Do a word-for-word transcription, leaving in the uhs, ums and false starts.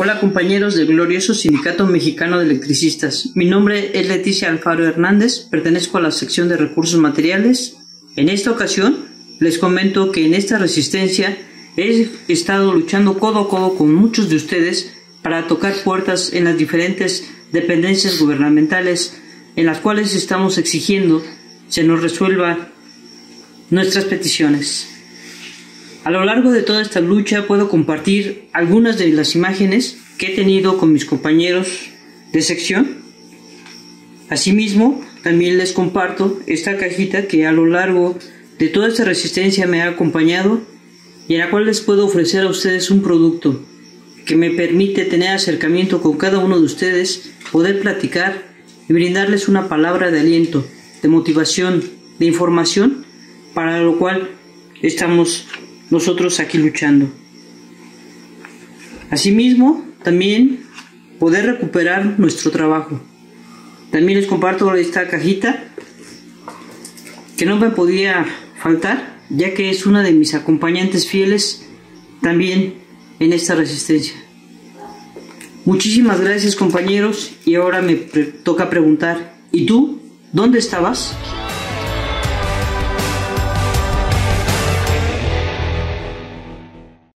Hola compañeros del glorioso Sindicato Mexicano de Electricistas. Mi nombre es Leticia Alfaro Hernández, pertenezco a la sección de recursos materiales. En esta ocasión les comento que en esta resistencia he estado luchando codo a codo con muchos de ustedes para tocar puertas en las diferentes dependencias gubernamentales en las cuales estamos exigiendo se nos resuelva nuestras peticiones. A lo largo de toda esta lucha puedo compartir algunas de las imágenes que he tenido con mis compañeros de sección. Asimismo, también les comparto esta cajita que a lo largo de toda esta resistencia me ha acompañado y en la cual les puedo ofrecer a ustedes un producto que me permite tener acercamiento con cada uno de ustedes, poder platicar y brindarles una palabra de aliento, de motivación, de información, para lo cual estamos nosotros aquí luchando. Asimismo, también poder recuperar nuestro trabajo. También les comparto esta cajita que no me podía faltar, ya que es una de mis acompañantes fieles también en esta resistencia. Muchísimas gracias, compañeros, y ahora me pre- toca preguntar, ¿y tú? ¿Dónde estabas?